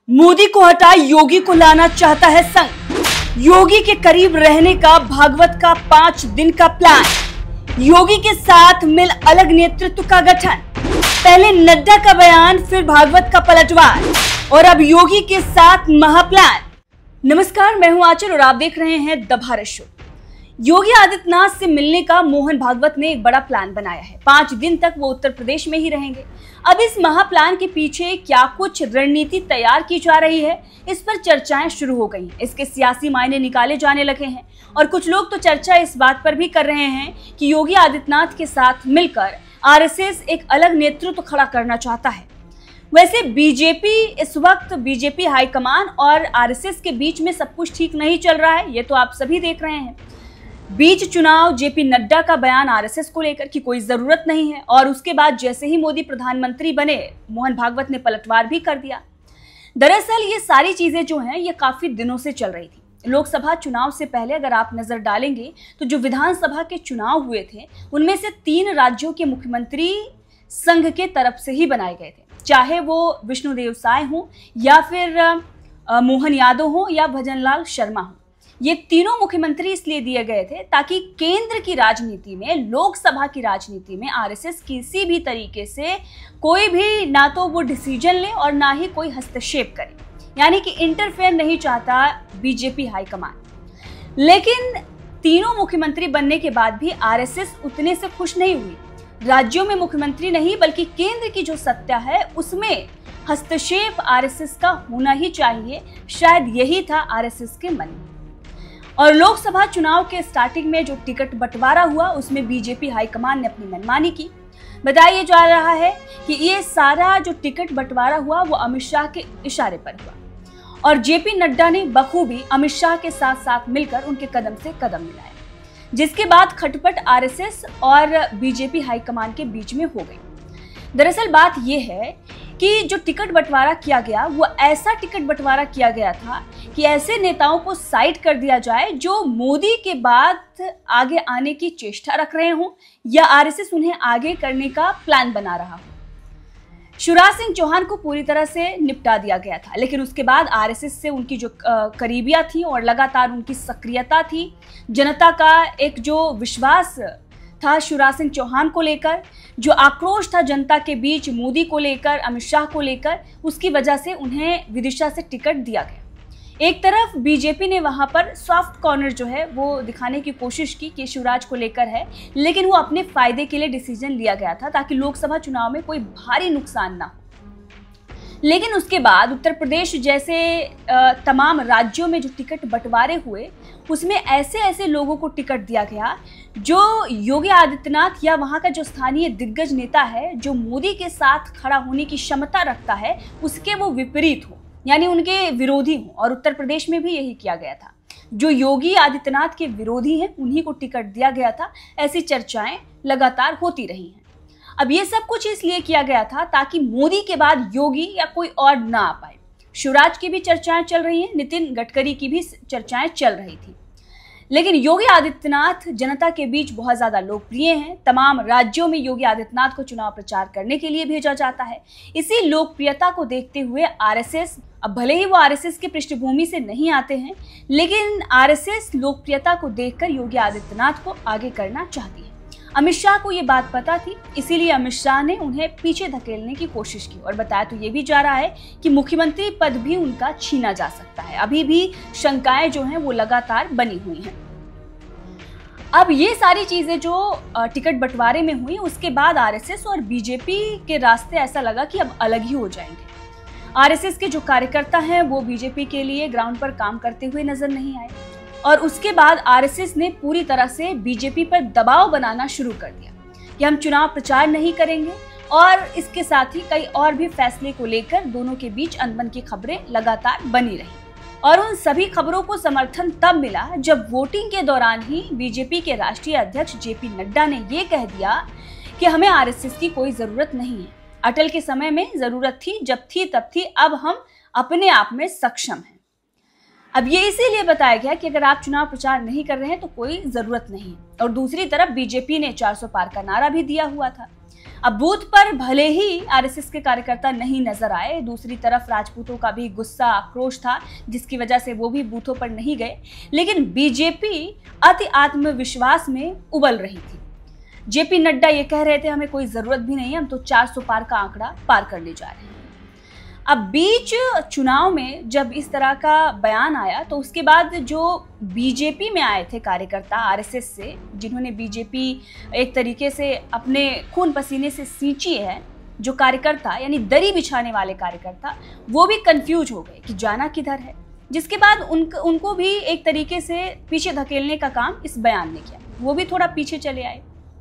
मोदी को हटा योगी को लाना चाहता है संघ। योगी के करीब रहने का भागवत का 5 दिन का प्लान। योगी के साथ मिल अलग नेतृत्व का गठन। पहले नड्डा का बयान, फिर भागवत का पलटवार और अब योगी के साथ महाप्लान। नमस्कार, मैं हूं आंचल और आप देख रहे हैं द भारत शो। योगी आदित्यनाथ से मिलने का मोहन भागवत ने एक बड़ा प्लान बनाया है। 5 दिन तक वो उत्तर प्रदेश में ही रहेंगे। अब इस महाप्लान के पीछे क्या कुछ रणनीति तैयार की जा रही है, इस पर चर्चाएं शुरू हो गई। इसके सियासी मायने निकाले जाने लगे हैं और कुछ लोग तो चर्चा इस बात पर भी कर रहे हैं कि योगी आदित्यनाथ के साथ मिलकर आरएसएस एक अलग नेतृत्व खड़ा करना चाहता है। वैसे इस वक्त बीजेपी हाईकमान और आरएसएस के बीच में सब कुछ ठीक नहीं चल रहा है, ये तो आप सभी देख रहे हैं। बीच चुनाव जेपी नड्डा का बयान आरएसएस को लेकर कि कोई जरूरत नहीं है, और उसके बाद जैसे ही मोदी प्रधानमंत्री बने, मोहन भागवत ने पलटवार भी कर दिया। दरअसल ये सारी चीजें जो हैं ये काफी दिनों से चल रही थी। लोकसभा चुनाव से पहले अगर आप नजर डालेंगे तो जो विधानसभा के चुनाव हुए थे उनमें से 3 राज्यों के मुख्यमंत्री संघ के तरफ से ही बनाए गए थे, चाहे वो विष्णुदेव साय हो या फिर मोहन यादव हो या भजनलाल शर्मा हो। ये तीनों मुख्यमंत्री इसलिए दिए गए थे ताकि केंद्र की राजनीति में, लोकसभा की राजनीति में आरएसएस किसी भी तरीके से कोई भी ना तो वो डिसीजन ले और ना ही कोई हस्तक्षेप करे, यानी कि इंटरफेयर नहीं चाहता बीजेपी हाईकमान। लेकिन तीनों मुख्यमंत्री बनने के बाद भी आरएसएस उतने से खुश नहीं हुई। राज्यों में मुख्यमंत्री नहीं बल्कि केंद्र की जो सत्ता है उसमें हस्तक्षेप आरएसएस का होना ही चाहिए, शायद यही था आरएसएस के मन में। और लोकसभा चुनाव के स्टार्टिंग में जो टिकट बंटवारा हुआ उसमें बीजेपी हाईकमान ने अपनी मनमानी की। बताया जा रहा है कि ये सारा जो टिकट बंटवारा हुआ वो अमित शाह के इशारे पर हुआ और जेपी नड्डा ने बखूबी अमित शाह के साथ साथ मिलकर उनके कदम से कदम मिलाया, जिसके बाद खटपट आरएसएस और बीजेपी हाईकमान के बीच में हो गई। दरअसल बात यह है कि जो टिकट बंटवारा किया गया वो ऐसा टिकट बंटवारा किया गया था कि ऐसे नेताओं को साइड कर दिया जाए जो मोदी के बाद आगे आने की चेष्टा रख रहे हों या आरएसएस उन्हें आगे करने का प्लान बना रहा हो। शिवराज सिंह चौहान को पूरी तरह से निपटा दिया गया था, लेकिन उसके बाद आरएसएस से उनकी जो करीबियां थी और लगातार उनकी सक्रियता थी, जनता का एक जो विश्वास था शिवराज सिंह चौहान को लेकर, जो आक्रोश था जनता के बीच मोदी को लेकर, अमित शाह को लेकर, उसकी वजह से उन्हें विदिशा से टिकट दिया गया। एक तरफ बीजेपी ने वहां पर सॉफ्ट कॉर्नर जो है वो दिखाने की कोशिश की कि शिवराज को लेकर है, लेकिन वो अपने फायदे के लिए डिसीजन लिया गया था ताकि लोकसभा चुनाव में कोई भारी नुकसान ना हो। लेकिन उसके बाद उत्तर प्रदेश जैसे तमाम राज्यों में जो टिकट बंटवारे हुए उसमें ऐसे लोगों को टिकट दिया गया जो योगी आदित्यनाथ या वहां का जो स्थानीय दिग्गज नेता है, जो मोदी के साथ खड़ा होने की क्षमता रखता है, उसके वो विपरीत हो, यानी उनके विरोधी हो। और उत्तर प्रदेश में भी यही किया गया था, जो योगी आदित्यनाथ के विरोधी हैं उन्हीं को टिकट दिया गया था। ऐसी चर्चाएं लगातार होती रही हैं। अब ये सब कुछ इसलिए किया गया था ताकि मोदी के बाद योगी या कोई और ना आ पाए। शिवराज की भी चर्चाएं चल रही हैं, नितिन गडकरी की भी चर्चाएं चल रही थी, लेकिन योगी आदित्यनाथ जनता के बीच बहुत ज्यादा लोकप्रिय हैं। तमाम राज्यों में योगी आदित्यनाथ को चुनाव प्रचार करने के लिए भेजा जाता है। इसी लोकप्रियता को देखते हुए आरएसएस, अब भले ही वो आरएसएस की पृष्ठभूमि से नहीं आते हैं, लेकिन आरएसएस लोकप्रियता को देखकर योगी आदित्यनाथ को आगे करना चाहती है। अमित शाह को ये बात पता थी, इसीलिए अमित शाह ने उन्हें पीछे धकेलने की कोशिश की और बताया तो ये भी जा रहा है कि मुख्यमंत्री पद भी उनका छीना जा सकता है। अभी भी शंकाएं जो हैं वो लगातार बनी हुई हैं। अब ये सारी चीजें जो टिकट बंटवारे में हुई, उसके बाद आरएसएस और बीजेपी के रास्ते ऐसा लगा कि अब अलग ही हो जाएंगे। आरएसएस के जो कार्यकर्ता हैं वो बीजेपी के लिए ग्राउंड पर काम करते हुए नजर नहीं आए और उसके बाद आरएसएस ने पूरी तरह से बीजेपी पर दबाव बनाना शुरू कर दिया कि हम चुनाव प्रचार नहीं करेंगे, और इसके साथ ही कई और भी फैसले को लेकर दोनों के बीच अनबन की खबरें लगातार बनी रही। और उन सभी खबरों को समर्थन तब मिला जब वोटिंग के दौरान ही बीजेपी के राष्ट्रीय अध्यक्ष जेपी नड्डा ने ये कह दिया कि हमें आरएसएस की कोई जरूरत नहीं है। अटल के समय में जरूरत थी, जब थी तब थी, अब हम अपने आप में सक्षम हैं। अब ये इसीलिए बताया गया कि अगर आप चुनाव प्रचार नहीं कर रहे हैं तो कोई जरूरत नहीं। और दूसरी तरफ बीजेपी ने 400 पार का नारा भी दिया हुआ था। अब बूथ पर भले ही आरएसएस के कार्यकर्ता नहीं नजर आए, दूसरी तरफ राजपूतों का भी गुस्सा आक्रोश था जिसकी वजह से वो भी बूथों पर नहीं गए, लेकिन बीजेपी अति आत्मविश्वास में उबल रही थी। जेपी नड्डा ये कह रहे थे हमें कोई जरूरत भी नहीं है, हम तो 400 पार का आंकड़ा पार करने जा रहे हैं। अब बीच चुनाव में जब इस तरह का बयान आया तो उसके बाद जो बीजेपी में आए थे कार्यकर्ता आरएसएस से, जिन्होंने बीजेपी एक तरीके से अपने खून पसीने से सींची है, जो कार्यकर्ता यानी दरी बिछाने वाले कार्यकर्ता, वो भी कंफ्यूज हो गए कि जाना किधर है। जिसके बाद उनको भी एक तरीके से पीछे धकेलने का काम इस बयान ने किया, वो भी थोड़ा पीछे चले आए।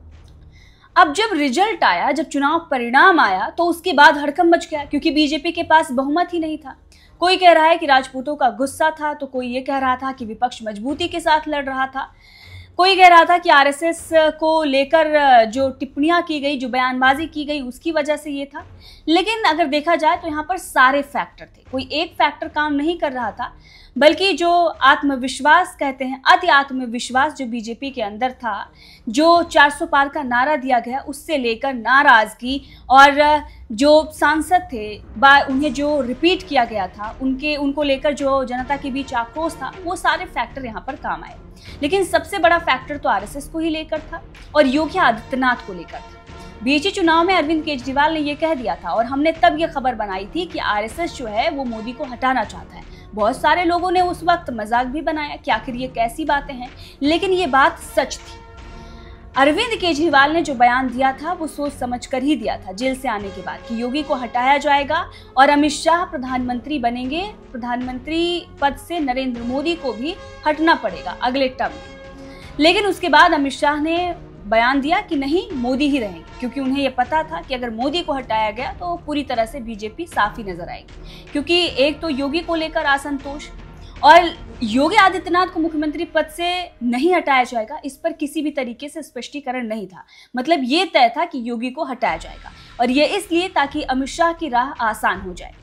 अब जब रिजल्ट आया, जब चुनाव परिणाम आया, तो उसके बाद हड़कंप मच गया क्योंकि बीजेपी के पास बहुमत ही नहीं था। कोई कह रहा है कि राजपूतों का गुस्सा था, तो कोई ये कह रहा था कि विपक्ष मजबूती के साथ लड़ रहा था, कोई कह रहा था कि आरएसएस को लेकर जो टिप्पणियां की गई, जो बयानबाजी की गई, उसकी वजह से ये था। लेकिन अगर देखा जाए तो यहाँ पर सारे फैक्टर थे, कोई एक फैक्टर काम नहीं कर रहा था, बल्कि जो आत्मविश्वास कहते हैं, अति आत्मविश्वास जो बीजेपी के अंदर था, जो 400 पार का नारा दिया गया, उससे लेकर नाराजगी और जो सांसद थे उन्हें जो रिपीट किया गया था, उनको लेकर जो जनता के बीच आक्रोश था, वो सारे फैक्टर यहाँ पर काम आए। लेकिन सबसे बड़ा फैक्टर तो आरएसएस को ही लेकर था और योगी आदित्यनाथ को लेकर था। बीच चुनाव में अरविंद केजरीवाल ने यह कह दिया था और हमने तब यह खबर बनाई थी कि आरएसएस जो है वो मोदी को हटाना चाहता है। बहुत सारे लोगों ने उस वक्त मजाक भी बनाया कि आखिर ये कैसी बातें हैं, लेकिन ये बात सच थी। अरविंद केजरीवाल ने जो बयान दिया था वो सोच समझ कर ही दिया था जेल से आने के बाद कि योगी को हटाया जाएगा और अमित शाह प्रधानमंत्री बनेंगे, प्रधानमंत्री पद से नरेंद्र मोदी को भी हटना पड़ेगा अगले टर्म में। लेकिन उसके बाद अमित शाह ने बयान दिया कि नहीं, मोदी ही रहेंगे, क्योंकि उन्हें यह पता था कि अगर मोदी को हटाया गया तो पूरी तरह से बीजेपी साफ ही नजर आएगी, क्योंकि एक तो योगी को लेकर असंतोष और योगी आदित्यनाथ को मुख्यमंत्री पद से नहीं हटाया जाएगा, इस पर किसी भी तरीके से स्पष्टीकरण नहीं था। मतलब ये तय था कि योगी को हटाया जाएगा और ये इसलिए ताकि अमित शाह की राह आसान हो जाए।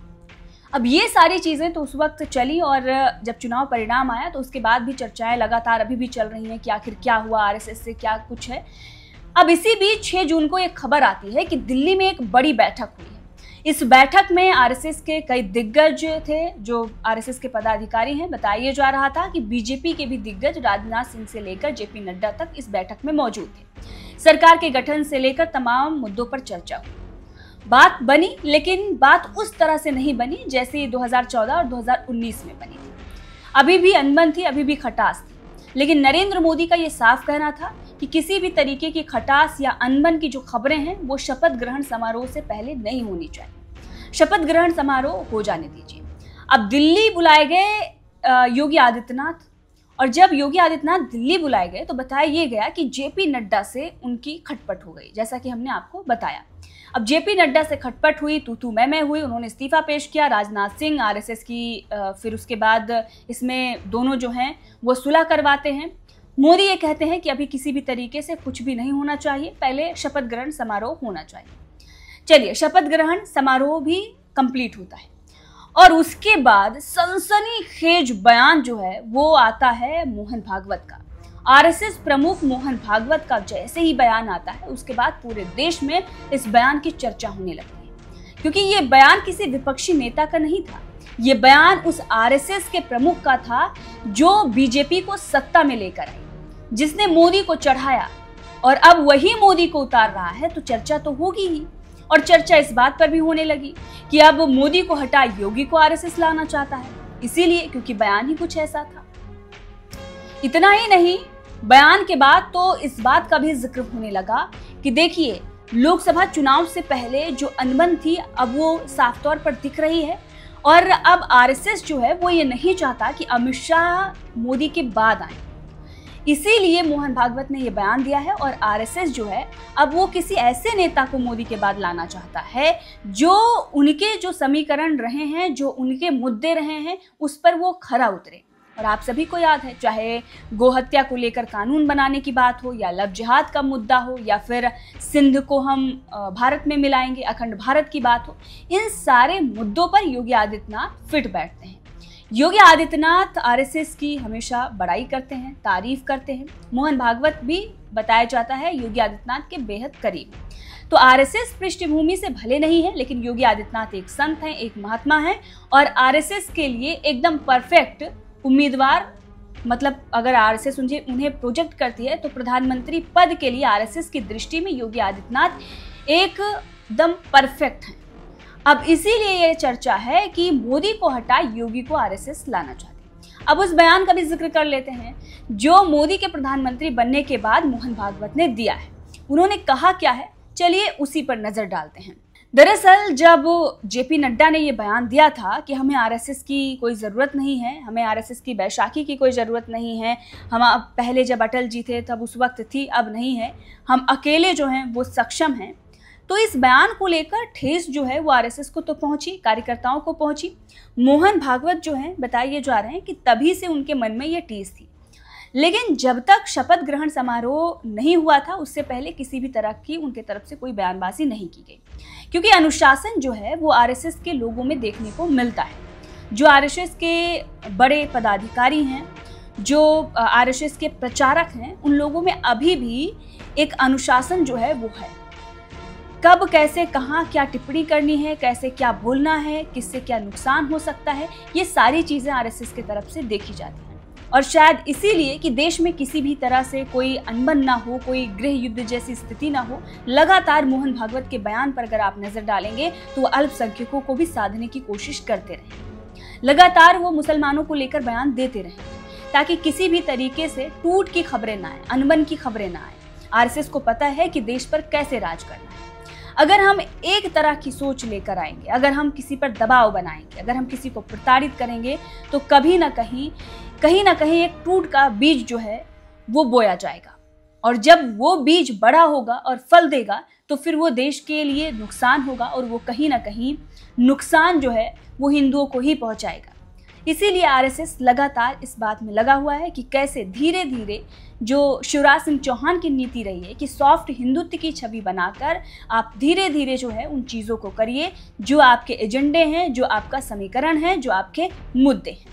अब ये सारी चीजें तो उस वक्त चली और जब चुनाव परिणाम आया तो उसके बाद भी चर्चाएं लगातार अभी भी चल रही हैं कि आखिर क्या हुआ, आरएसएस से क्या कुछ है। अब इसी बीच 6 जून को एक खबर आती है कि दिल्ली में एक बड़ी बैठक हुई है। इस बैठक में आरएसएस के कई दिग्गज थे, जो आरएसएस के पदाधिकारी हैं। बताया जा रहा था कि बीजेपी के भी दिग्गज राजनाथ सिंह से लेकर जेपी नड्डा तक इस बैठक में मौजूद थे। सरकार के गठन से लेकर तमाम मुद्दों पर चर्चा हुई, बात बनी, लेकिन बात उस तरह से नहीं बनी जैसे 2014 और 2019 में बनी थी। अभी भी अनबन थी, अभी भी खटास थी, लेकिन नरेंद्र मोदी का ये साफ कहना था कि किसी भी तरीके की खटास या अनबन की जो खबरें हैं वो शपथ ग्रहण समारोह से पहले नहीं होनी चाहिए। शपथ ग्रहण समारोह हो जाने दीजिए। अब दिल्ली बुलाए गए योगी आदित्यनाथ, और जब योगी आदित्यनाथ दिल्ली बुलाए गए तो बताया ये गया कि जेपी नड्डा से उनकी खटपट हो गई, जैसा कि हमने आपको बताया। अब जेपी नड्डा से खटपट हुई, तू मैं हुई, उन्होंने इस्तीफा पेश किया। राजनाथ सिंह आरएसएस की फिर उसके बाद इसमें दोनों जो हैं वो सुलह करवाते हैं। मोदी ये कहते हैं कि अभी किसी भी तरीके से कुछ भी नहीं होना चाहिए, पहले शपथ ग्रहण समारोह होना चाहिए। चलिए, शपथ ग्रहण समारोह भी कंप्लीट होता है और उसके बाद सनसनीखेज बयान जो है वो आता है मोहन भागवत का। आरएसएस प्रमुख मोहन भागवत का जैसे ही बयान आता है उसके बाद पूरे देश में इस बयान की चर्चा होने लगती है, क्योंकि ये बयान किसी विपक्षी नेता का नहीं था। ये बयान उस आरएसएस के प्रमुख का था जो बीजेपी को सत्ता में लेकर आई, जिसने मोदी को चढ़ाया और अब वही मोदी को उतार रहा है, तो चर्चा तो होगी ही। और चर्चा इस बात पर भी होने लगी कि अब मोदी को हटा योगी को आरएसएस लाना चाहता है, इसीलिए क्योंकि बयान ही कुछ ऐसा था। इतना ही नहीं, बयान के बाद तो इस बात का भी जिक्र होने लगा कि देखिए, लोकसभा चुनाव से पहले जो अनबन थी अब वो साफ तौर पर दिख रही है और अब आरएसएस जो है वो ये नहीं चाहता कि अमित शाह मोदी के बाद आए। इसीलिए मोहन भागवत ने ये बयान दिया है और आरएसएस जो है अब वो किसी ऐसे नेता को मोदी के बाद लाना चाहता है जो उनके जो समीकरण रहे हैं, जो उनके मुद्दे रहे हैं, उस पर वो खरा उतरे। और आप सभी को याद है, चाहे गोहत्या को लेकर कानून बनाने की बात हो या लव जिहाद का मुद्दा हो या फिर सिंध को हम भारत में मिलाएंगे, अखंड भारत की बात हो, इन सारे मुद्दों पर योगी आदित्यनाथ फिट बैठते हैं। योगी आदित्यनाथ आरएसएस की हमेशा बड़ाई करते हैं, तारीफ करते हैं। मोहन भागवत भी बताया जाता है योगी आदित्यनाथ के बेहद करीब। तो आरएसएस पृष्ठभूमि से भले नहीं है, लेकिन योगी आदित्यनाथ एक संत हैं, एक महात्मा हैं और आरएसएस के लिए एकदम परफेक्ट उम्मीदवार। मतलब अगर आरएसएस उन्हें प्रोजेक्ट करती है तो प्रधानमंत्री पद के लिए आरएसएस की दृष्टि में योगी आदित्यनाथ एकदम परफेक्ट हैं। अब इसीलिए ये चर्चा है कि मोदी को हटा योगी को आरएसएस लाना चाहती है। अब उस बयान का भी जिक्र कर लेते हैं जो मोदी के प्रधानमंत्री बनने के बाद मोहन भागवत ने दिया है। उन्होंने कहा क्या है, चलिए उसी पर नजर डालते हैं। दरअसल जब जेपी नड्डा ने ये बयान दिया था कि हमें आरएसएस की कोई ज़रूरत नहीं है, हमें आरएसएस की बैसाखी की कोई ज़रूरत नहीं है, हम अब पहले जब अटल जी थे तब उस वक्त थी, अब नहीं है, हम अकेले जो हैं वो सक्षम हैं, तो इस बयान को लेकर ठेस जो है वो आरएसएस को तो पहुंची, कार्यकर्ताओं को पहुंची। मोहन भागवत जो हैं बताइए जा रहे हैं कि तभी से उनके मन में ये ठेस थी। लेकिन जब तक शपथ ग्रहण समारोह नहीं हुआ था उससे पहले किसी भी तरह की उनके तरफ से कोई बयानबाजी नहीं की गई, क्योंकि अनुशासन जो है वो आरएसएस के लोगों में देखने को मिलता है। जो आरएसएस के बड़े पदाधिकारी हैं, जो आरएसएस के प्रचारक हैं, उन लोगों में अभी भी एक अनुशासन जो है वो है। कब कैसे कहाँ क्या टिप्पणी करनी है, कैसे क्या बोलना है, किससे क्या नुकसान हो सकता है, ये सारी चीज़ें आरएसएस की तरफ से देखी जाती हैं। और शायद इसीलिए कि देश में किसी भी तरह से कोई अनबन ना हो, कोई गृह युद्ध जैसी स्थिति ना हो, लगातार मोहन भागवत के बयान पर अगर आप नजर डालेंगे तो वो अल्पसंख्यकों को भी साधने की कोशिश करते रहे। लगातार वो मुसलमानों को लेकर बयान देते रहे ताकि किसी भी तरीके से टूट की खबरें ना आए, अनबन की खबरें ना आए। आरएसएस को पता है कि देश पर कैसे राज करना है। अगर हम एक तरह की सोच लेकर आएंगे, अगर हम किसी पर दबाव बनाएंगे, अगर हम किसी को प्रताड़ित करेंगे तो कहीं ना कहीं एक टूट का बीज जो है वो बोया जाएगा। और जब वो बीज बड़ा होगा और फल देगा तो फिर वो देश के लिए नुकसान होगा और वो कहीं ना कहीं नुकसान जो है वो हिंदुओं को ही पहुंचाएगा। इसीलिए आरएसएस लगातार इस बात में लगा हुआ है कि कैसे धीरे धीरे जो शिवराज सिंह चौहान की नीति रही है कि सॉफ्ट हिंदुत्व की छवि बनाकर आप धीरे धीरे जो है उन चीज़ों को करिए जो आपके एजेंडे हैं, जो आपका समीकरण है, जो आपके मुद्दे हैं।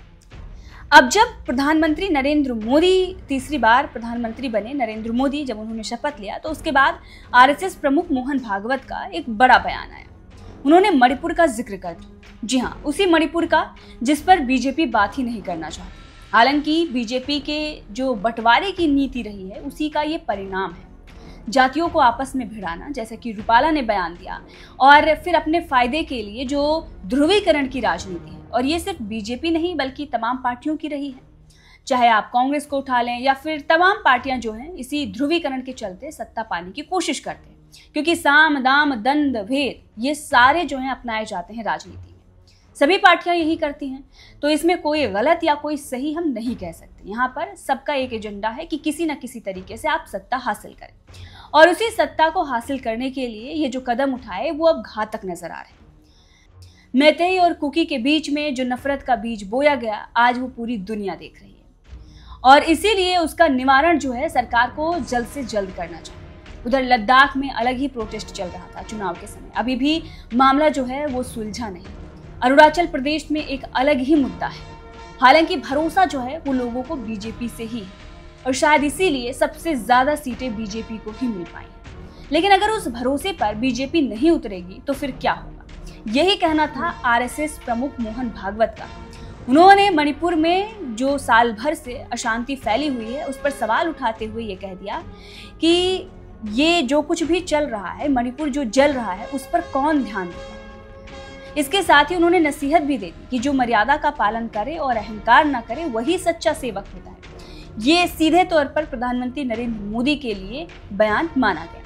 अब जब प्रधानमंत्री नरेंद्र मोदी तीसरी बार प्रधानमंत्री बने, नरेंद्र मोदी जब उन्होंने शपथ लिया तो उसके बाद आरएसएस प्रमुख मोहन भागवत का एक बड़ा बयान आया। उन्होंने मणिपुर का जिक्र कर दिया। जी हाँ, उसी मणिपुर का जिस पर बीजेपी बात ही नहीं करना चाहती। हालांकि बीजेपी के जो बंटवारे की नीति रही है उसी का ये परिणाम है। जातियों को आपस में भिड़ाना, जैसे कि रूपाला ने बयान दिया, और फिर अपने फायदे के लिए जो ध्रुवीकरण की राजनीति है, और ये सिर्फ बीजेपी नहीं बल्कि तमाम पार्टियों की रही है। चाहे आप कांग्रेस को उठा लें या फिर तमाम पार्टियां जो हैं इसी ध्रुवीकरण के चलते सत्ता पाने की कोशिश करते हैं, क्योंकि साम दाम दंड भेद ये सारे जो हैं अपनाए जाते हैं राजनीति में। सभी पार्टियां यही करती हैं, तो इसमें कोई गलत या कोई सही हम नहीं कह सकते। यहाँ पर सबका एक एजेंडा है कि किसी न किसी तरीके से आप सत्ता हासिल करें, और उसी सत्ता को हासिल करने के लिए ये जो कदम उठाए वो अब घातक नजर आ रहे हैं। मैतेई और कुकी के बीच में जो नफरत का बीज बोया गया आज वो पूरी दुनिया देख रही है, और इसीलिए उसका निवारण जो है सरकार को जल्द से जल्द करना चाहिए। उधर लद्दाख में अलग ही प्रोटेस्ट चल रहा था चुनाव के समय, अभी भी मामला जो है वो सुलझा नहीं। अरुणाचल प्रदेश में एक अलग ही मुद्दा है। हालांकि भरोसा जो है वो लोगों को बीजेपी से ही है, और शायद इसीलिए सबसे ज्यादा सीटें बीजेपी को ही मिल पाई। लेकिन अगर उस भरोसे पर बीजेपी नहीं उतरेगी तो फिर क्या होगा, यही कहना था आरएसएस प्रमुख मोहन भागवत का। उन्होंने मणिपुर में जो साल भर से अशांति फैली हुई है उस पर सवाल उठाते हुए ये कह दिया कि ये जो कुछ भी चल रहा है, मणिपुर जो जल रहा है, उस पर कौन ध्यान देगा। इसके साथ ही उन्होंने नसीहत भी दे दी कि जो मर्यादा का पालन करे और अहंकार न करे वही सच्चा सेवक होता है। ये सीधे तौर पर प्रधानमंत्री नरेंद्र मोदी के लिए बयान माना गया।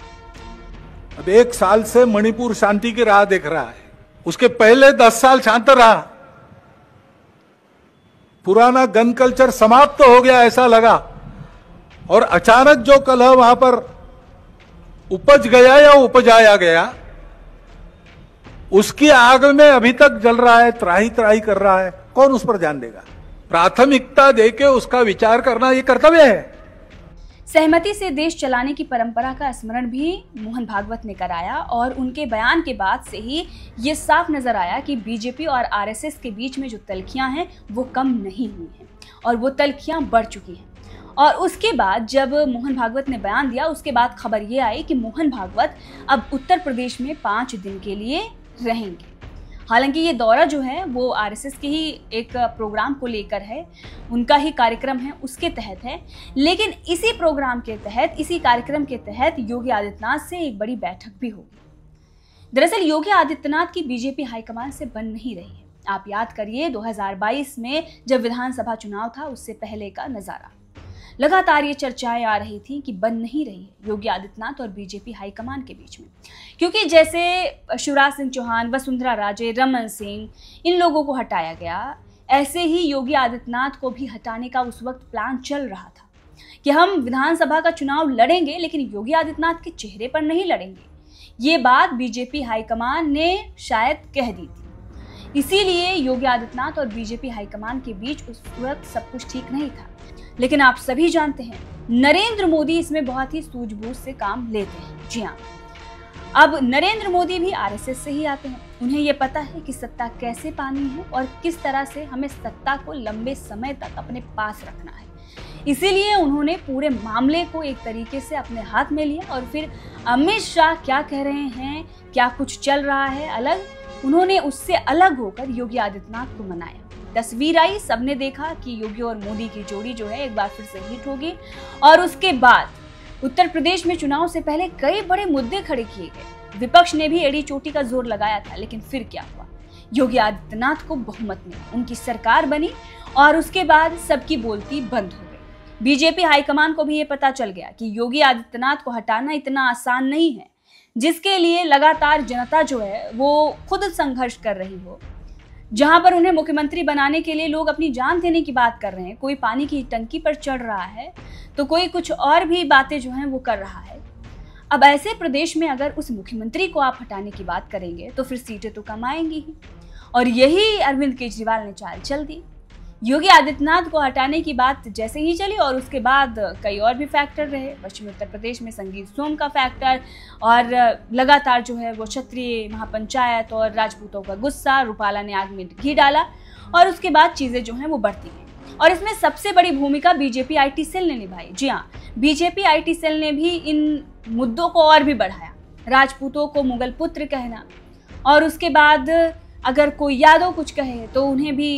अब 1 साल से मणिपुर शांति की राह देख रहा है, उसके पहले 10 साल शांत रहा। पुराना गन कल्चर समाप्त हो गया ऐसा लगा, और अचानक जो कलह वहां पर उपज गया या उपजाया गया, उसकी आग में अभी तक जल रहा है, त्राही त्राही कर रहा है। कौन उस पर ध्यान देगा? प्राथमिकता देके उसका विचार करना ये कर्तव्य है। सहमति से देश चलाने की परंपरा का स्मरण भी मोहन भागवत ने कराया, और उनके बयान के बाद से ही ये साफ नजर आया कि बीजेपी और आरएसएस के बीच में जो तल्खियां हैं वो कम नहीं हुई हैं, और वो तल्खियां बढ़ चुकी हैं। और उसके बाद जब मोहन भागवत ने बयान दिया, उसके बाद खबर ये आई कि मोहन भागवत अब उत्तर प्रदेश में 5 दिन के लिए रहेंगे। हालांकि ये दौरा जो है वो आरएसएस के ही एक प्रोग्राम को लेकर है, उनका ही कार्यक्रम है, उसके तहत है। लेकिन इसी प्रोग्राम के तहत, इसी कार्यक्रम के तहत योगी आदित्यनाथ से एक बड़ी बैठक भी होगी। दरअसल योगी आदित्यनाथ की बीजेपी हाईकमान से बन नहीं रही है। आप याद करिए 2022 में जब विधानसभा चुनाव था, उससे पहले का नजारा। लगातार ये चर्चाएं आ रही थी कि बन नहीं रही है योगी आदित्यनाथ और बीजेपी हाईकमान के बीच में, क्योंकि जैसे शिवराज सिंह चौहान, वसुंधरा राजे, रमन सिंह, इन लोगों को हटाया गया, ऐसे ही योगी आदित्यनाथ को भी हटाने का उस वक्त प्लान चल रहा था कि हम विधानसभा का चुनाव लड़ेंगे लेकिन योगी आदित्यनाथ के चेहरे पर नहीं लड़ेंगे। ये बात बीजेपी हाईकमान ने शायद कह दी थी, इसीलिए योगी आदित्यनाथ और बीजेपी हाईकमान के बीच उस वक्त सब कुछ ठीक नहीं था। लेकिन आप सभी जानते हैं नरेंद्र मोदी इसमें बहुत ही सूझबूझ से काम लेते हैं। जी हाँ, अब नरेंद्र मोदी भी आरएसएस से ही आते हैं। उन्हें ये पता है कि सत्ता कैसे पानी है और किस तरह से हमें सत्ता को लंबे समय तक अपने पास रखना है। इसीलिए उन्होंने पूरे मामले को एक तरीके से अपने हाथ में लिया और फिर अमित शाह क्या कह रहे हैं, क्या कुछ चल रहा है अलग, उन्होंने उससे अलग होकर योगी आदित्यनाथ को मनाया। तस्वीर आई, सबने देखा कि योगी और मोदी की जोड़ी जो है एक बार फिर से हिट होगी। और उसके बाद उत्तर प्रदेश में चुनाव से पहले कई बड़े मुद्दे खड़े किए गए। विपक्ष ने भी एड़ी चोटी का जोर लगाया था, लेकिन फिर क्या हुआ, योगी आदित्यनाथ को बहुमत मिला, उनकी सरकार बनी और उसके बाद सबकी बोलती बंद हो गई। बीजेपी हाईकमान को भी ये पता चल गया कि योगी आदित्यनाथ को हटाना इतना आसान नहीं है, जिसके लिए लगातार जनता जो है वो खुद संघर्ष कर रही हो। जहां पर उन्हें मुख्यमंत्री बनाने के लिए लोग अपनी जान देने की बात कर रहे हैं, कोई पानी की टंकी पर चढ़ रहा है तो कोई कुछ और भी बातें जो हैं वो कर रहा है। अब ऐसे प्रदेश में अगर उस मुख्यमंत्री को आप हटाने की बात करेंगे तो फिर सीटें तो कम आएंगी ही, और यही अरविंद केजरीवाल ने चाल चल दी। योगी आदित्यनाथ को हटाने की बात जैसे ही चली और उसके बाद कई और भी फैक्टर रहे। पश्चिमी उत्तर प्रदेश में संगीत सोम का फैक्टर और लगातार जो है वो क्षत्रिय महापंचायत और राजपूतों का गुस्सा, रूपाला ने आग में घी डाला और उसके बाद चीजें जो हैं वो बढ़ती गई। और इसमें सबसे बड़ी भूमिका बीजेपी आईटी सेल ने निभाई। जी हाँ, बीजेपी आईटी सेल ने भी इन मुद्दों को और भी बढ़ाया। राजपूतों को मुगल पुत्र कहना और उसके बाद अगर कोई यादव कुछ कहे तो उन्हें भी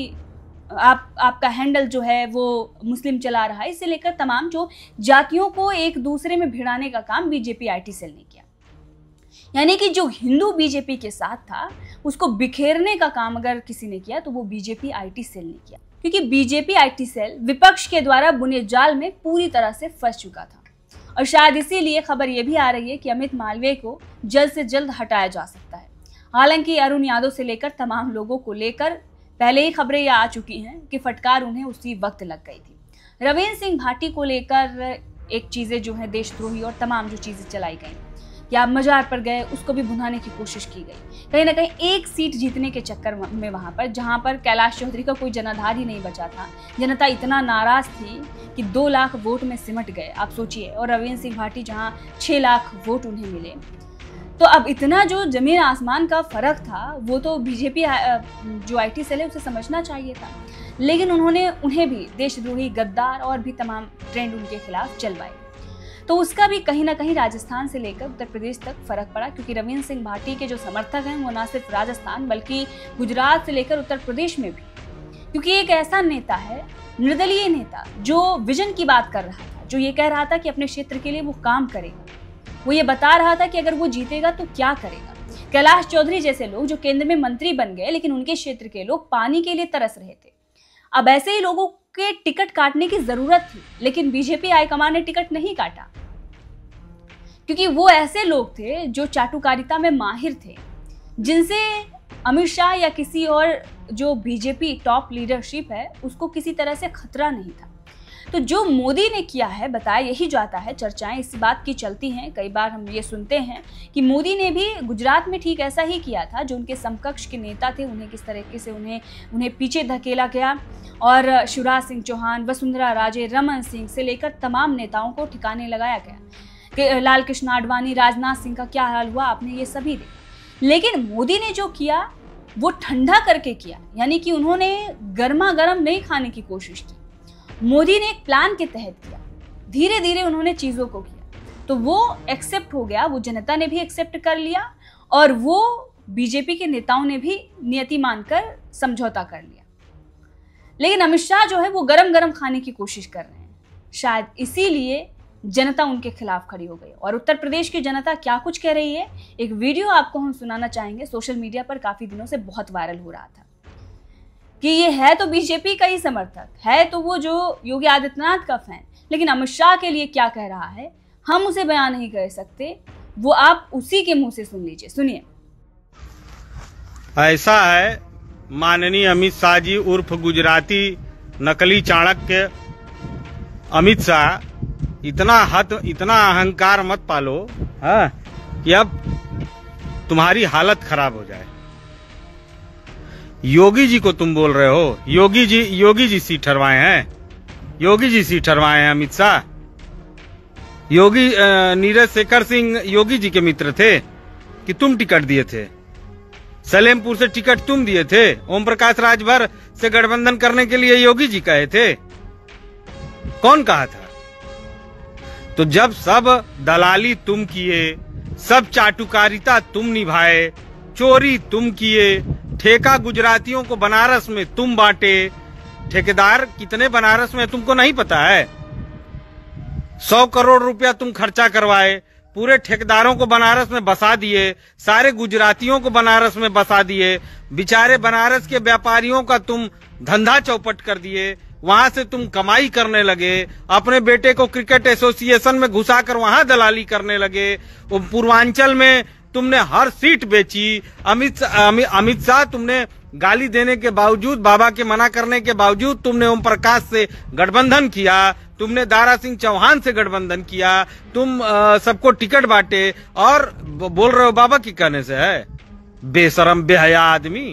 आपका हैंडल जो है वो मुस्लिम चला रहा है, इससे लेकर तमाम जो जातियों को एक दूसरे में भिड़ाने का काम बीजेपी आईटी सेल ने किया। यानी कि जो हिंदू बीजेपी के साथ था उसको बिखेरने का काम अगर किसी ने किया तो वो बीजेपी आईटी सेल ने किया, क्योंकि बीजेपी आईटी सेल विपक्ष के द्वारा बुने जाल में पूरी तरह से फंस चुका था। और शायद इसीलिए खबर ये भी आ रही है कि अमित मालवीय को जल्द से जल्द हटाया जा सकता है। हालांकि अरुण यादव से लेकर तमाम लोगों को लेकर पहले ही खबरें ये आ चुकी हैं कि फटकार उन्हें उसी वक्त लग गई थी। रविंद्र सिंह भाटी को लेकर एक चीज़ें जो है देशद्रोही और तमाम जो चीज़ें चलाई गई कि आप मजार पर गए, उसको भी भुनाने की कोशिश की गई। कहीं ना कहीं एक सीट जीतने के चक्कर में वहाँ पर, जहाँ पर कैलाश चौधरी का कोई जनाधार ही नहीं बचा था, जनता इतना नाराज थी कि 2 लाख वोट में सिमट गए, आप सोचिए। और रविंद्र सिंह भाटी जहाँ 6 लाख वोट उन्हें मिले, तो अब इतना जो जमीन आसमान का फर्क था वो तो बीजेपी जो आईटी सेल है उसे समझना चाहिए था। लेकिन उन्हें भी देशद्रोही, गद्दार और भी तमाम ट्रेंड उनके खिलाफ चलवाए, तो उसका भी कहीं ना कहीं राजस्थान से लेकर उत्तर प्रदेश तक फर्क पड़ा। क्योंकि रविंद्र सिंह भाटी के जो समर्थक हैं वो ना सिर्फ राजस्थान बल्कि गुजरात से लेकर उत्तर प्रदेश में भी, क्योंकि एक ऐसा नेता है, निर्दलीय नेता, जो विजन की बात कर रहा था, जो ये कह रहा था कि अपने क्षेत्र के लिए वो काम करेगा, वो ये बता रहा था कि अगर वो जीतेगा तो क्या करेगा। कैलाश चौधरी जैसे लोग जो केंद्र में मंत्री बन गए, लेकिन उनके क्षेत्र के लोग पानी के लिए तरस रहे थे। अब ऐसे ही लोगों के टिकट काटने की जरूरत थी, लेकिन बीजेपी हाईकमान ने टिकट नहीं काटा, क्योंकि वो ऐसे लोग थे जो चाटुकारिता में माहिर थे, जिनसे अमित शाह या किसी और जो बीजेपी टॉप लीडरशिप है उसको किसी तरह से खतरा नहीं था। तो जो मोदी ने किया है बताया यही जाता है, चर्चाएं इस बात की चलती हैं, कई बार हम ये सुनते हैं कि मोदी ने भी गुजरात में ठीक ऐसा ही किया था। जो उनके समकक्ष के नेता थे उन्हें किस तरीके से उन्हें पीछे धकेला गया और शिवराज सिंह चौहान, वसुंधरा राजे, रमन सिंह से लेकर तमाम नेताओं को ठिकाने लगाया गया कि लाल कृष्ण आडवाणी, राजनाथ सिंह का क्या हाल हुआ, आपने ये सभी देखा। लेकिन मोदी ने जो किया वो ठंडा करके किया, यानी कि उन्होंने गर्मा गर्म नहीं खाने की कोशिश की। मोदी ने एक प्लान के तहत किया धीरे धीरे उन्होंने चीजों को किया, तो वो एक्सेप्ट हो गया, वो जनता ने भी एक्सेप्ट कर लिया और वो बीजेपी के नेताओं ने भी नियति मानकर समझौता कर लिया। लेकिन अमित शाह जो है वो गरम गरम खाने की कोशिश कर रहे हैं। शायद इसीलिए जनता उनके खिलाफ खड़ी हो गई। और उत्तर प्रदेश की जनता क्या कुछ कह रही है, एक वीडियो आपको हम सुनाना चाहेंगे। सोशल मीडिया पर काफी दिनों से बहुत वायरल हो रहा था कि ये है तो बीजेपी का ही समर्थक है, तो वो जो योगी आदित्यनाथ का फैन, लेकिन अमित शाह के लिए क्या कह रहा है हम उसे बयान नहीं कर सकते, वो आप उसी के मुंह से सुन लीजिए। सुनिए। ऐसा है, माननीय अमित शाह जी उर्फ गुजराती नकली चाणक्य अमित शाह, इतना अहंकार मत पालो हाँ कि अब तुम्हारी हालत खराब हो जाए। योगी जी को तुम बोल रहे हो, योगी जी सीट ठरवाए हैं, योगी जी सीट ठरवाए हैं अमित शाह। योगी नीरज शेखर सिंह योगी जी के मित्र थे कि तुम टिकट दिए थे, सलेमपुर से टिकट तुम दिए थे, ओम प्रकाश राजभर से गठबंधन करने के लिए योगी जी कहे थे, कौन कहा था? तो जब सब दलाली तुम किए, सब चाटुकारिता तुम निभाए, चोरी तुम किए, ठेका गुजरातियों को बनारस में तुम बांटे, ठेकेदार कितने बनारस में तुमको नहीं पता है? 100 करोड़ रुपया तुम खर्चा करवाए, पूरे ठेकेदारों को बनारस में बसा दिए, सारे गुजरातियों को बनारस में बसा दिए, बेचारे बनारस के व्यापारियों का तुम धंधा चौपट कर दिए, वहां से तुम कमाई करने लगे, अपने बेटे को क्रिकेट एसोसिएशन में घुसाकर वहां दलाली करने लगे, वो पूर्वांचल में तुमने हर सीट बेची। अमित शाह तुमने गाली देने के बावजूद, बाबा के मना करने के बावजूद तुमने ओम प्रकाश से गठबंधन किया, तुमने दारा सिंह चौहान से गठबंधन किया, तुम सबको टिकट बांटे और बोल रहे हो बाबा की कहने से है। बेशरम बेहया आदमी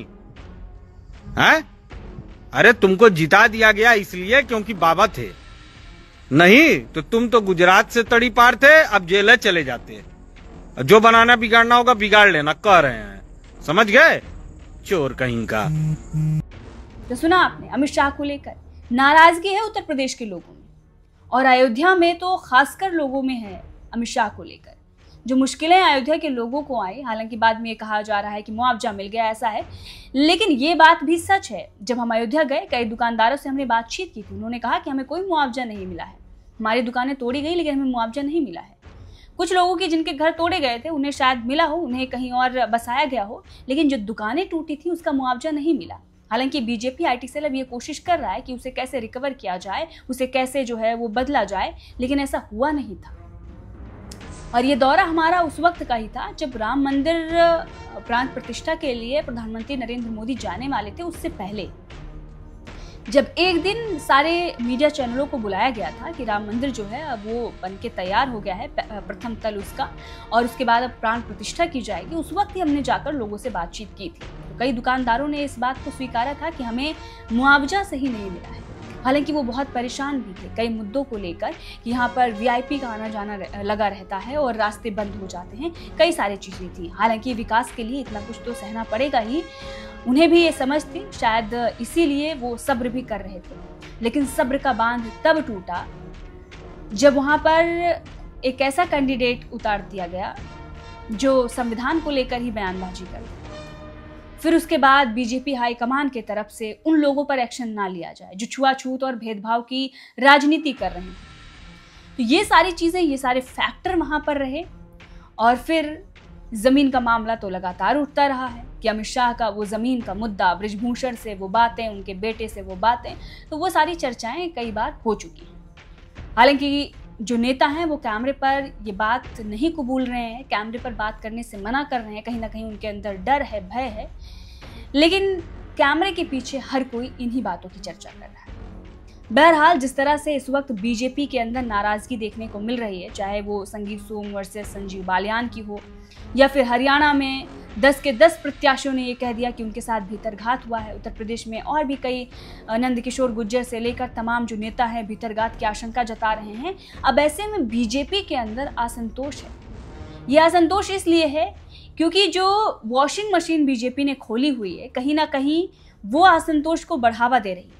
है। अरे तुमको जिता दिया गया इसलिए क्योंकि बाबा थे, नहीं तो तुम तो गुजरात से तड़ी पार थे, अब जेल चले जाते। जो बनाना बिगाड़ना होगा बिगाड़ लेना, कह रहे हैं, समझ गए? चोर कहीं का। तो सुना आपने, अमित शाह को लेकर नाराजगी है उत्तर प्रदेश के लोगों में, और अयोध्या में तो खासकर लोगों में है अमित शाह को लेकर। जो मुश्किलें अयोध्या के लोगों को आई, हालांकि बाद में ये कहा जा रहा है कि मुआवजा मिल गया, ऐसा है, लेकिन ये बात भी सच है। जब हम अयोध्या गए, कई दुकानदारों से हमने बातचीत की थी, उन्होंने कहा कि हमें कोई मुआवजा नहीं मिला है, हमारी दुकानें तोड़ी गई लेकिन हमें मुआवजा नहीं मिला है। कुछ लोगों की जिनके घर तोड़े गए थे उन्हें शायद मिला हो, उन्हें कहीं और बसाया गया हो, लेकिन जो दुकानें टूटी थी उसका मुआवजा नहीं मिला। हालांकि बीजेपी आईटी सेल अब ये कोशिश कर रहा है कि उसे कैसे रिकवर किया जाए, उसे कैसे जो है वो बदला जाए, लेकिन ऐसा हुआ नहीं था। और ये दौरा हमारा उस वक्त का ही था जब राम मंदिर प्राण प्रतिष्ठा के लिए प्रधानमंत्री नरेंद्र मोदी जाने वाले थे। उससे पहले जब एक दिन सारे मीडिया चैनलों को बुलाया गया था कि राम मंदिर जो है अब वो बनके तैयार हो गया है, प्रथम तल उसका, और उसके बाद अब प्राण प्रतिष्ठा की जाएगी, उस वक्त ही हमने जाकर लोगों से बातचीत की थी। तो कई दुकानदारों ने इस बात को स्वीकारा था कि हमें मुआवजा सही नहीं मिला है। हालांकि वो बहुत परेशान भी थे कई मुद्दों को लेकर कि यहाँ पर वीआईपी का आना जाना लगा रहता है और रास्ते बंद हो जाते हैं, कई सारी चीज़ें थी। हालांकि विकास के लिए इतना कुछ तो सहना पड़ेगा ही, उन्हें भी ये समझ थी, शायद इसीलिए वो सब्र भी कर रहे थे। लेकिन सब्र का बांध तब टूटा जब वहाँ पर एक ऐसा कैंडिडेट उतार दिया गया जो संविधान को लेकर ही बयानबाजी कर। फिर उसके बाद बीजेपी हाईकमान के तरफ से उन लोगों पर एक्शन ना लिया जाए जो छुआछूत और भेदभाव की राजनीति कर रहे हैं। तो ये सारी चीज़ें, ये सारे फैक्टर वहाँ पर रहे। और फिर ज़मीन का मामला तो लगातार उठता रहा है कि अमित शाह का वो ज़मीन का मुद्दा, बृजभूषण से वो बातें, उनके बेटे से वो बातें, तो वो सारी चर्चाएं कई बार हो चुकी हैं। हालांकि जो नेता हैं वो कैमरे पर ये बात नहीं कबूल रहे हैं, कैमरे पर बात करने से मना कर रहे हैं, कहीं ना कहीं उनके अंदर डर है, भय है। लेकिन कैमरे के पीछे हर कोई इन्हीं बातों की चर्चा कर रहा है। बहरहाल जिस तरह से इस वक्त बीजेपी के अंदर नाराजगी देखने को मिल रही है, चाहे वो संजीव सोम वर्सेस संजीव बालियान की हो, या फिर हरियाणा में 10 के 10 प्रत्याशियों ने ये कह दिया कि उनके साथ भीतरघात हुआ है। उत्तर प्रदेश में और भी कई, नंदकिशोर गुर्जर से लेकर तमाम जो नेता हैं भीतरघात की आशंका जता रहे हैं। अब ऐसे में बीजेपी के अंदर असंतोष है। ये असंतोष इसलिए है क्योंकि जो वॉशिंग मशीन बीजेपी ने खोली हुई है, कहीं ना कहीं वो असंतोष को बढ़ावा दे रही है।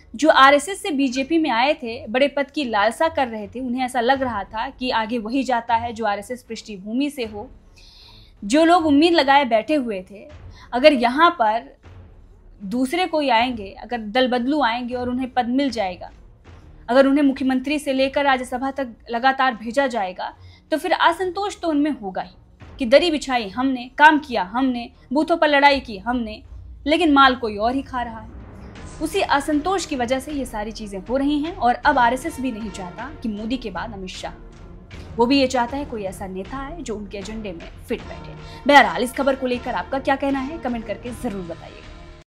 जो आरएसएस से बीजेपी में आए थे, बड़े पद की लालसा कर रहे थे, उन्हें ऐसा लग रहा था कि आगे वही जाता है जो आरएसएस पृष्ठभूमि से हो। जो लोग उम्मीद लगाए बैठे हुए थे, अगर यहाँ पर दूसरे कोई आएंगे, अगर दल बदलू आएंगे और उन्हें पद मिल जाएगा, अगर उन्हें मुख्यमंत्री से लेकर राज्यसभा तक लगातार भेजा जाएगा, तो फिर असंतोष तो उनमें होगा ही कि दरी बिछाई हमने, काम किया हमने, बूथों पर लड़ाई की हमने, लेकिन माल कोई और ही खा रहा है। उसी असंतोष की वजह से ये सारी चीजें हो रही हैं। और अब आरएसएस भी नहीं चाहता कि मोदी के बाद अमित शाह, वो भी ये चाहता है कोई ऐसा नेता है जो उनके एजेंडे में फिट बैठे। बहरहाल इस खबर को लेकर आपका क्या कहना है, कमेंट करके जरूर बताइए।